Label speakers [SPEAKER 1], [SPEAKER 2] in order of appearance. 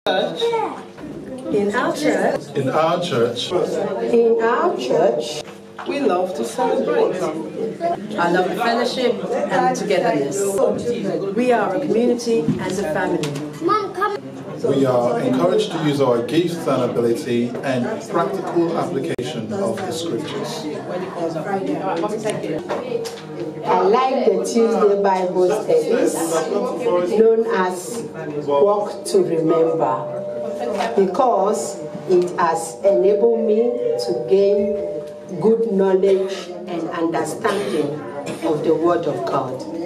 [SPEAKER 1] In our church.
[SPEAKER 2] In our church.
[SPEAKER 1] In our church.
[SPEAKER 3] We love to celebrate.
[SPEAKER 1] I love the fellowship and togetherness. We are a community and a family.
[SPEAKER 4] Mom, come.
[SPEAKER 2] We are encouraged to use our gifts and ability and practical application of the scriptures.
[SPEAKER 1] I like the Tuesday Bible studies known as Walk to Remember because it has enabled me to gain good knowledge and understanding of the Word of God.